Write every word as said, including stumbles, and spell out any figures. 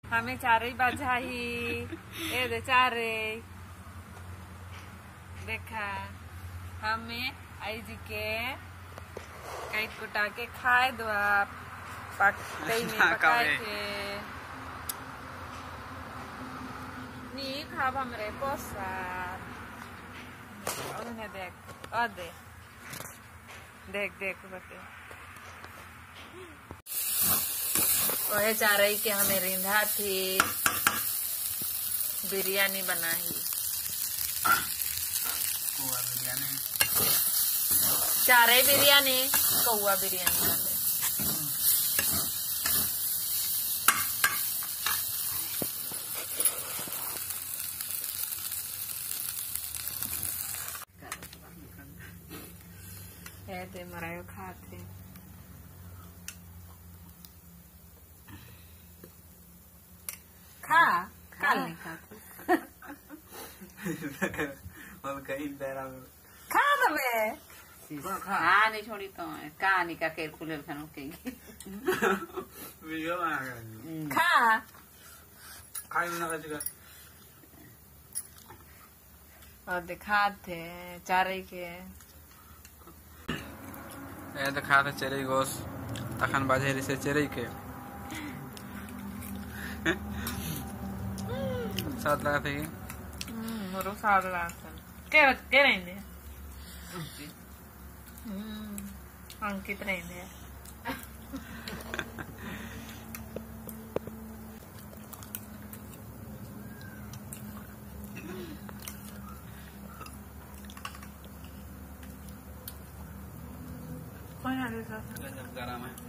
हमें चारे बाजाही ए दे चारे देखा हमें आई जी के कई कुटा के खाए दो आप पकते में पकाए के नी खाब हमरे पोसा उन्हें देख और दे देख देख बटे वह चाह रही कि हमें रिंधा थी बिरयानी बनाई कौआ बिरयानी चाह रही बिरयानी कौआ बिरयानी वाले ऐसे मरायो खाते खा खा नहीं खाते और कहीं तेरा खा दबे हाँ नहीं छोड़ी तो कहानी का केर खुले खानों के वीडियो बना कर खा खाई ना कर और दिखाते चारे के ए दिखा था चेरी गोस तखन बाजेरी से चेरी के साथ लगा थे हम्म मोरो साथ लगा के के रहने हम्म अंकित रहने कौन आ रहा है गरम है